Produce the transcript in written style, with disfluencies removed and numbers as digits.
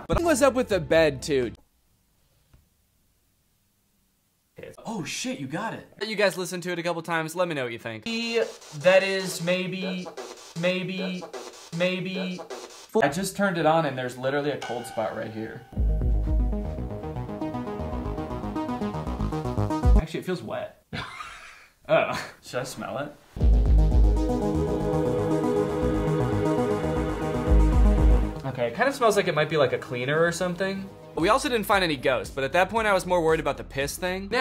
But what's up with the bed, too? Oh shit, you got it. You guys listened to it a couple times. Let me know what you think. That is maybe. I just turned it on and there's literally a cold spot right here. Actually, it feels wet. Oh, should I smell it? Okay, it kind of smells like it might be like a cleaner or something. We also didn't find any ghosts, but at that point I was more worried about the piss thing.